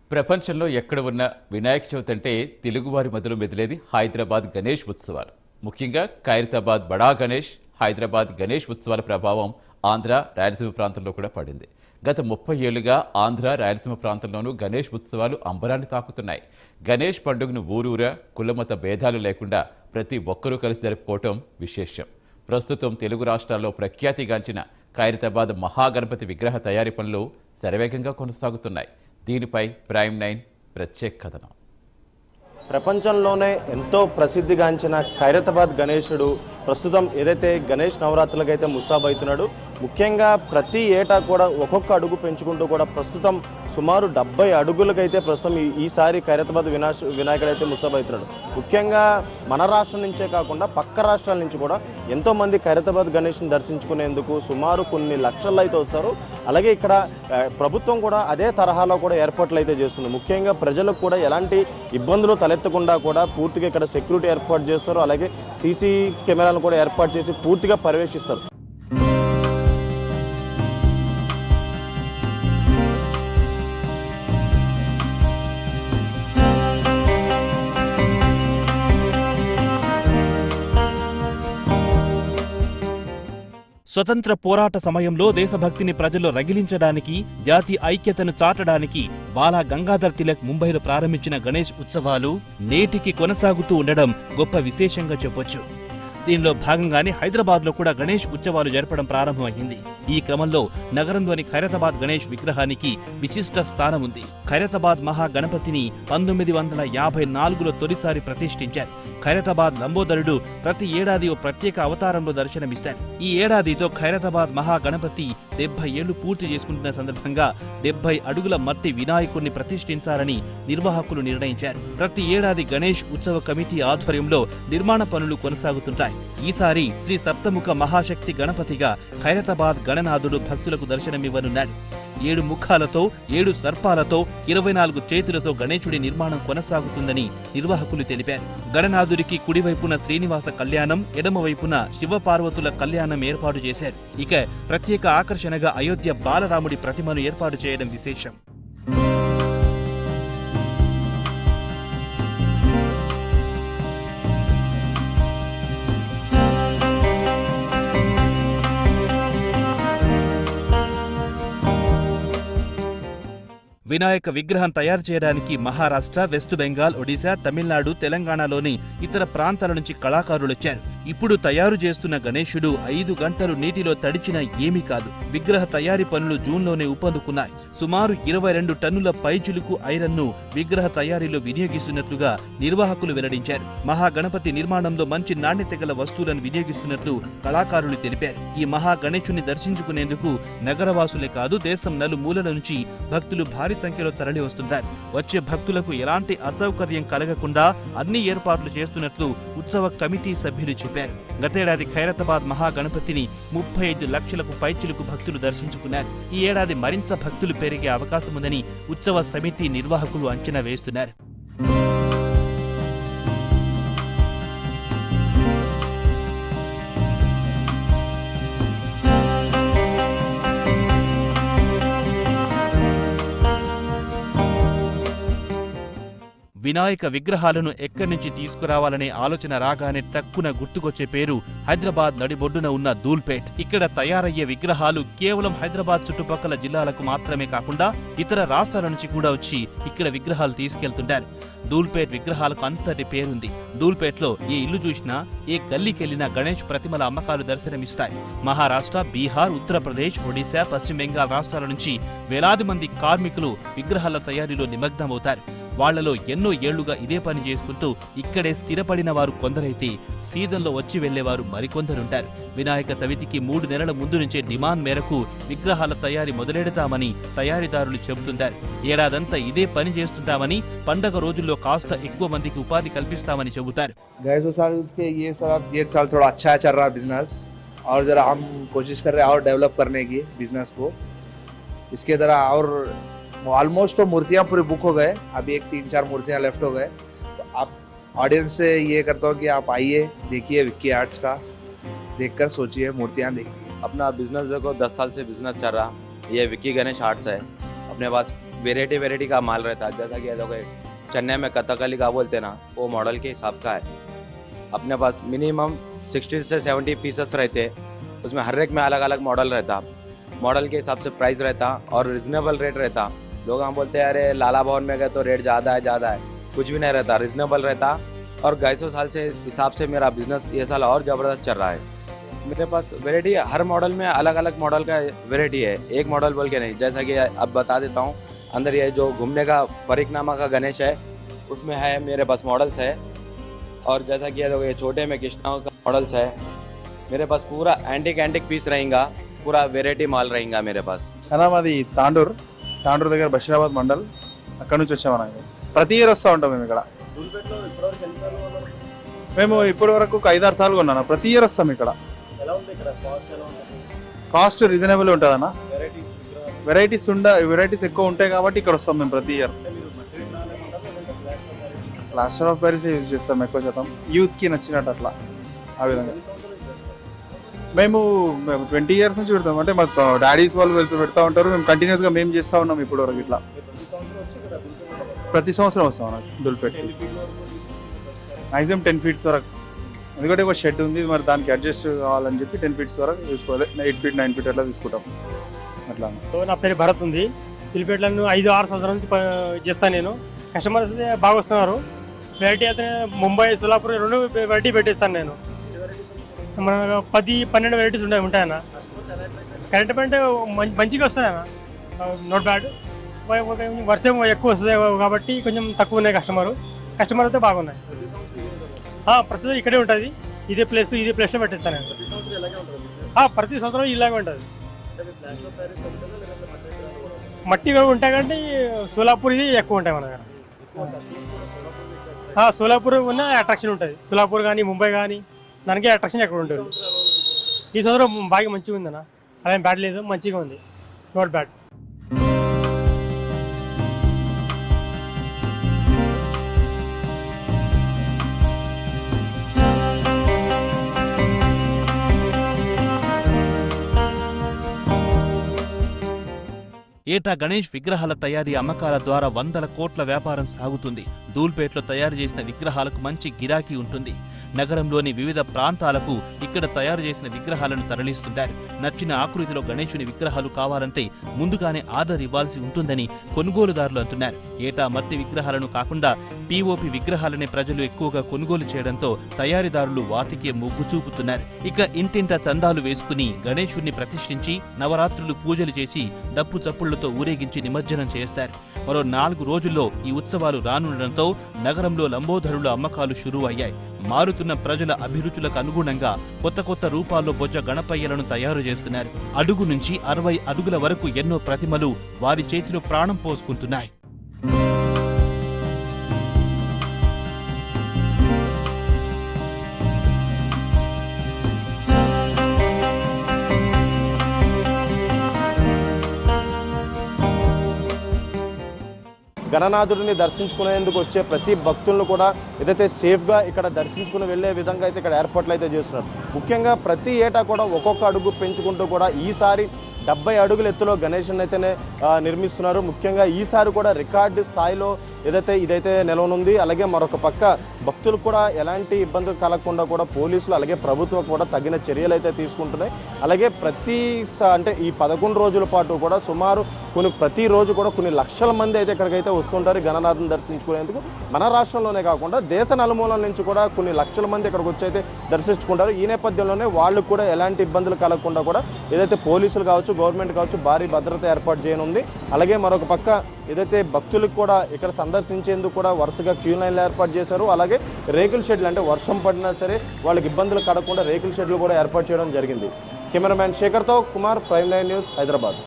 ప్రపంచంలో ఎక్కడ ఉన్న వినాయక చవితి అంటే తెలుగువారి మధ్యలో మెదిలేది హైదరాబాద్ గణేష్ ఉత్సవాలు. ముఖ్యంగా ఖైరతాబాద్ బడా గణేష్, హైదరాబాద్ గణేష్ ఉత్సవాల ప్రభావం ఆంధ్ర, రాయలసీమ ప్రాంతంలో కూడా పడింది. గత 30 ఏళ్లుగా ఆంధ్ర, రాయలసీమ ప్రాంతంలోనూ గణేష్ ఉత్సవాలు అంబరాన్ని తాకుతున్నాయి. గణేష్ పండుగను ఊరూరా కులమత భేదాలు లేకుండా ప్రతి ఒక్కరూ కలిసి జరుపుకోవటం విశేషం. ప్రస్తుతం తెలుగు రాష్ట్రాల్లో ప్రఖ్యాతిగాంచిన ఖైరతాబాద్ మహాగణపతి విగ్రహ తయారీ పనులు శరవేగంగా కొనసాగుతున్నాయి. దీనిపై ప్రైమ్ 9 ప్రత్యేక కథనం. ప్రపంచంలోనే ఎంతో ప్రసిద్ధిగాంచిన ఖైరతాబాద్ గణేశుడు ప్రస్తుతం ఏదైతే గణేష్ నవరాత్రులకైతే ముస్తాబవుతున్నాడు. ముఖ్యంగా ప్రతి ఏటా కూడా ఒక్కొక్క అడుగు పెంచుకుంటూ కూడా ప్రస్తుతం సుమారు 70 అడుగులకైతే ప్రస్తుతం ఈసారి ఖైరతాబాద్ వినాయకుడు అయితే ముస్తాబవుతున్నాడు. ముఖ్యంగా మన రాష్ట్రం నుంచే కాకుండా పక్క రాష్ట్రాల నుంచి కూడా ఎంతోమంది ఖైరతాబాద్ గణేష్ని దర్శించుకునేందుకు సుమారు కొన్ని లక్షల్లో అయితే వస్తారు. అలాగే ఇక్కడ ప్రభుత్వం కూడా అదే తరహాలో కూడా ఏర్పాట్లు అయితే చేస్తుంది. ముఖ్యంగా ప్రజలకు కూడా ఎలాంటి ఇబ్బందులు తలెత్తకుండా కూడా పూర్తిగా ఇక్కడ సెక్యూరిటీ ఏర్పాటు చేస్తారు. అలాగే సీసీ కెమెరాలను కూడా ఏర్పాటు చేసి పూర్తిగా పర్యవేక్షిస్తారు. స్వతంత్ర పోరాట సమయంలో దేశభక్తిని ప్రజల్లో రగిలించడానికి, జాతి ఐక్యతను చాటడానికి బాలా గంగాధర్ తిలక్ ముంబైలో ప్రారంభించిన గణేష్ ఉత్సవాలు నేటికి కొనసాగుతూ ఉండడం గొప్ప విశేషంగా చెప్పొచ్చు. దీనిలో భాగంగానే హైదరాబాద్లో కూడా గణేష్ ఉత్సవాలు జరపడం ప్రారంభమైంది. ఈ క్రమంలో నగరంలోని ఖైరతాబాద్ గణేష్ విగ్రహానికి విశిష్ట స్థానం ఉంది. ఖైరతాబాద్ మహాగణపతిని 1954లో తొలిసారి ప్రతిష్ఠించారు. ఖైరతాబాద్ లంబోదరుడు ప్రతి ఏడాది ఓ ప్రత్యేక అవతారంలో దర్శనమిస్తారు. ఈ ఏడాదితో ఖైరతాబాద్ మహాగణపతి 70 ఏళ్లు పూర్తి చేసుకుంటున్న సందర్భంగా 70 అడుగుల మట్టి వినాయకుడిని ప్రతిష్ఠించాలని నిర్వాహకులు నిర్ణయించారు. ప్రతి ఏడాది గణేష్ ఉత్సవ కమిటీ ఆధ్వర్యంలో నిర్మాణ పనులు కొనసాగుతుంటాయి. ఈసారి శ్రీ సప్తముఖ మహాశక్తి గణపతిగా ఖైరతాబాద్ గణనాథుడు భక్తులకు దర్శనమివ్వనున్నాడు. 7 ముఖాలతో, 7 సర్పాలతో, 24 చేతులతో గణేశుడి నిర్మాణం కొనసాగుతుందని నిర్వాహకులు తెలిపారు. గణనాథుడికి కుడివైపున శ్రీనివాస కళ్యాణం, ఎడమవైపున శివపార్వతుల కళ్యాణం ఏర్పాటు చేశారు. ఇక ప్రత్యేక ఆకర్షణగా అయోధ్య బాలరాముడి ప్రతిమను ఏర్పాటు చేయడం విశేషం. వినాయక విగ్రహం తయారు చేయడానికి మహారాష్ట్ర, వెస్ట్ బెంగాల్, ఒడిశా, తమిళనాడు, తెలంగాణలోని ఇతర ప్రాంతాల నుంచి కళాకారులొచ్చారు. ఇప్పుడు తయారు చేస్తున్న గణేశుడు 5 గంటలు నీటిలో తడిచినా ఏమీ కాదు. విగ్రహ తయారీ పనులు జూన్లోనే ఊపందుకున్నాయి. సుమారు 22 టన్నుల పైచులుకు ఐరన్ను విగ్రహ తయారీలో వినియోగిస్తున్నట్లుగా నిర్వాహకులు వెల్లడించారు. మహాగణపతి నిర్మాణంలో మంచి నాణ్యత గల వస్తువులను వినియోగిస్తున్నట్లు కళాకారులు తెలిపారు. ఈ మహాగణేశుని దర్శించుకునేందుకు నగరవాసులే కాదు, దేశం నలుమూలల నుంచి భక్తులు భారీ సంఖ్యలో తరలి వస్తుంటారు. వచ్చే భక్తులకు ఎలాంటి అసౌకర్యం కలగకుండా అన్ని ఏర్పాట్లు చేస్తున్నట్లు ఉత్సవ కమిటీ సభ్యులు చెప్పారు. గతేడాది ఖైరతాబాద్ మహాగణపతిని 35 లక్షలకు పైచిలకు భక్తులు దర్శించుకున్నారు. ఈ ఏడాది మరింత భక్తులు పెరిగే అవకాశముందని ఉత్సవ సమితి నిర్వాహకులు అంచనా వేస్తున్నారు. వినాయక విగ్రహాలను ఎక్కడి నుంచి తీసుకురావాలనే ఆలోచన రాగానే తక్కువ గుర్తుకొచ్చే పేరు హైదరాబాద్ నడిబొడ్డున ఉన్న ధూల్పేట్. ఇక్కడ తయారయ్యే విగ్రహాలు కేవలం హైదరాబాద్ చుట్టుపక్కల జిల్లాలకు మాత్రమే కాకుండా ఇతర రాష్ట్రాల నుంచి కూడా వచ్చి ఇక్కడ విగ్రహాలు తీసుకెళ్తుంటారు. ధూల్పేట్ విగ్రహాలకు అంతటి పేరుంది. ధూల్పేట్లో ఏ ఇల్లు చూసినా, ఏ గల్లీకెళ్లినా గణేష్ ప్రతిమల అమ్మకాలు దర్శనమిస్తాయి. మహారాష్ట్ర, బీహార్, ఉత్తరప్రదేశ్, ఒడిశా, పశ్చిమ బెంగాల్ రాష్ట్రాల నుంచి వేలాది మంది కార్మికులు విగ్రహాల తయారీలో నిమగ్నమవుతారు. వాళ్లలో ఎన్నో ఏళ్లుగా ఇదే పని చేసుకుంటూ ఇక్కడే స్థిరపడిన వారు కొందరైతే సీజన్లో వచ్చి వెళ్లేవారు మరికొందరుంటారు. వినాయక చవితికి 3 నెలల ముందు నుంచే డిమాండ్ మేరకు విగ్రహాల తయారీ మొదలెడతామని తయారీదారులు చెబుతుంటారు. ఏడాదంతా ఇదే పని చేస్తుంటామని, పండగ రోజుల్లో కాస్త ఎక్కువ మందికి ఉపాధి కల్పిస్తామని చెబుతారు. ये साल थोड़ा अच्छा चल रहा बिजनेस और जरा हम कोशिश कर रहे हैं और डेवलप करने की बिजनेस को. इसके तरह और ऑलमोस्ट तो मूर्तियाँ पूरे बुक हो गए. अभी 3-4 मूर्तियाँ लेफ्ट हो गए. तो आप ऑडियंस से ये करता हूँ कि आप आइए, देखिए विक्की आर्ट्स का, देखकर सोचिए, मूर्तियाँ देखिए. अपना बिजनेस देखो 10 साल से बिजनेस चल रहा. ये विक्की गणेश आर्ट्स है. अपने पास वेराइटी का माल रहता है, जैसा कि ये देखो चेन्नई में कथकली का बोलते ना, वो मॉडल के हिसाब का है। अपने पास मिनिमम 60 से 70 पीसेस रहते, उसमें हर एक में अलग अलग मॉडल रहता, मॉडल के हिसाब से प्राइस रहता और रिजनेबल रेट रहता। लोग हम बोलते हैं अरे लाला भवन में गए तो रेट ज़्यादा है, कुछ भी नहीं रहता, रिजनेबल रहता। और 250 साल से हिसाब से मेरा बिजनेस ये साल और ज़बरदस्त चल रहा है। मेरे पास वैरायटी हर मॉडल में अलग अलग मॉडल का वैरायटी है, एक मॉडल बोल के नहीं। जैसा कि अब बता देता हूँ, अंदर ये जो घूमने का परिक्रमा का गणेश है उसमें है मेरे पास मॉडल्स है। और जैसा कि ये छोटे में कृष्णा का मॉडल्स है। मेरे पास पूरा एंटिक पीस रहेगा, पूरा वेराइटी माल रहेगा मेरे पास। అన్నా మాది తాండూరు దగ్గర బషీరాబాద్ మండల్, అక్కడ నుంచి వచ్చామన్నా. ప్రతి ఇయర్ వస్తూ ఉంటాం మేము ఇక్కడ. మేము ఇప్పటి వరకు 5-6 సార్లు కొన్నాను. ప్రతి ఇయర్ వస్తాం ఇక్కడ. కాస్ట్ రీజనబుల్ ఉంటుంది అన్న. వెరైటీస్ ఎక్కువ ఉంటాయి కాబట్టి ఇక్కడ వస్తాం మేము ప్రతి year. Plaster of Paris use చేస్తాం ఎక్కువ శాతం, యూత్కి నచ్చినట్టు అట్లా ఆ విధంగా. మేము 20 ఇయర్స్ నుంచి పెడతాం, అంటే మా డాడీస్ వాళ్ళు పెడతా ఉంటారు, మేము కంటిన్యూస్గా మేము చేస్తూ ఉన్నాం ఇప్పటి వరకు ఇట్లా. ప్రతి సంవత్సరం వస్తాం అన్న దుల్పేట్. మ్యాక్సిమం 10 feet వరకు, ఎందుకంటే ఒక షెడ్ ఉంది, మరి దానికి అడ్జస్ట్ కావాలని చెప్పి 10 feet వరకు తీసుకోవాలి. 8 feet 9 feet అట్లా తీసుకుంటాం అట్లా. నా పేరు భరత్ ఉంది. పిలిపేట్లను 5-6 సంవత్సరాల నుంచి చేస్తాను నేను. కస్టమర్స్ బాగా వస్తున్నారు. వెరైటీ అయితే ముంబై, సోలాపూర్ 2 వెరైటీ పెట్టేస్తాను నేను. మన 10-12 వెరైటీస్ ఉంటాయన్న. కరెంట్ అంటే మంచిగా వస్తాయన్న, నాట్ బ్యాడ్. వర్షం ఎక్కువ వస్తుంది కాబట్టి కొంచెం తక్కువ ఉన్నాయి కస్టమర్ అయితే బాగున్నాయి. ప్రస్తుతం ఇక్కడే ఉంటుంది, ఇదే ప్లేస్లో పెట్టేస్తాను నేను. ప్రతి సంవత్సరం ఇలాగే ఉంటుంది. మట్టి ఉంటాయి కాబట్టి సోలాపూర్ ఇది ఎక్కువ ఉంటాయి మన దగ్గర. సోలాపూర్ ఉన్న అట్రాక్షన్ ఉంటుంది. సోలాపూర్ కానీ ముంబై కానీ దానికి అట్రాక్షన్ ఎక్కడ ఉంటుంది. ఈ సంవత్సరం బాగా మంచిగా ఉందన్న, అలా బ్యాడ్ లేదు, మంచిగా ఉంది, నాట్ బ్యాడ్. ఏటా గణేష్ విగ్రహాల తయారీ అమ్మకాల ద్వారా 100 కోట్ల వ్యాపారం సాగుతుంది. ధూల్పేట్లో తయారు చేసిన విగ్రహాలకు మంచి గిరాకీ ఉంటుంది. నగరంలోని వివిధ ప్రాంతాలకు ఇక్కడ తయారు చేసిన విగ్రహాలను తరలిస్తుంటారు. నచ్చిన ఆకృతిలో గణేశుని విగ్రహాలు కావాలంటే ముందుగానే ఆర్డర్ ఇవ్వాల్సి ఉంటుందని కొనుగోలుదారులు అంటున్నారు. ఏటా మట్టి విగ్రహాలను కాకుండా పీఓపీ విగ్రహాలనే ప్రజలు ఎక్కువగా కొనుగోలు చేయడంతో తయారీదారులు వాటికే మొగ్గు చూపుతున్నారు. ఇక ఇంటింటా చందాలు వేసుకుని గణేశుణ్ణి ప్రతిష్ఠించి నవరాత్రులు పూజలు చేసి డప్పు చప్పుళ్లతో ఊరేగించి నిమజ్జనం చేస్తారు. మరో 4 రోజుల్లో ఈ ఉత్సవాలు రానుండడంతో నగరంలో లంబోదరుల అమ్మకాలు షురూ అయ్యాయి. మారుతున్న ప్రజల అభిరుచులకు అనుగుణంగా కొత్త రూపాల్లో బొజ్జ గణపయ్యలను తయారు చేస్తున్నారు. అడుగు నుంచి 60 అడుగుల వరకు ఎన్నో ప్రతిమలు వారి చేతిలో ప్రాణం పోసుకుంటున్నాయి. గణనాథుడిని దర్శించుకునేందుకు వచ్చే ప్రతి భక్తులను కూడా ఏదైతే సేఫ్గా ఇక్కడ దర్శించుకుని వెళ్ళే విధంగా అయితే ఇక్కడ ఏర్పాట్లు అయితే చేస్తున్నారు. ముఖ్యంగా ప్రతి ఏటా కూడా ఒక్కొక్క అడుగు పెంచుకుంటూ కూడా ఈసారి 70 అడుగుల ఎత్తులో గణేశుని అయితేనే నిర్మిస్తున్నారు. ముఖ్యంగా ఈసారి కూడా రికార్డు స్థాయిలో ఇదైతే నెలవనుంది. అలాగే మరొక పక్క భక్తులకు కూడా ఎలాంటి ఇబ్బందులు కలగకుండా కూడా పోలీసులు అలాగే ప్రభుత్వం కూడా తగిన చర్యలు అయితే తీసుకుంటున్నాయి. అలాగే అంటే ఈ 11 రోజుల పాటు కూడా సుమారు ప్రతిరోజు కూడా కొన్ని లక్షల మంది అయితే ఇక్కడికైతే వస్తుంటారు గణనాథుని దర్శించుకునేందుకు. మన రాష్ట్రంలోనే కాకుండా దేశ నలుమూలల నుంచి కూడా కొన్ని లక్షల మంది ఇక్కడికి వచ్చి అయితే దర్శించుకుంటారు. ఈ నేపథ్యంలోనే వాళ్ళకు కూడా ఎలాంటి ఇబ్బందులు కలగకుండా కూడా ఏదైతే పోలీసులు కావచ్చు, గవర్నమెంట్ కావచ్చు భారీ భద్రత ఏర్పాటు చేయనుంది. అలాగే మరొక పక్క ఏదైతే భక్తులకు కూడా ఇక్కడ సందర్శించేందుకు కూడా వరుసగా క్యూ లైన్లు ఏర్పాటు చేశారు. అలాగే రేకుల షెడ్లు, అంటే వర్షం పడినా సరే వాళ్ళకి ఇబ్బందులు కలగకుండా రేకుల షెడ్లు కూడా ఏర్పాటు చేయడం జరిగింది. కెమెరామ్యాన్ శేఖర్తో కుమార్, ప్రైమ్ 9 న్యూస్, హైదరాబాద్.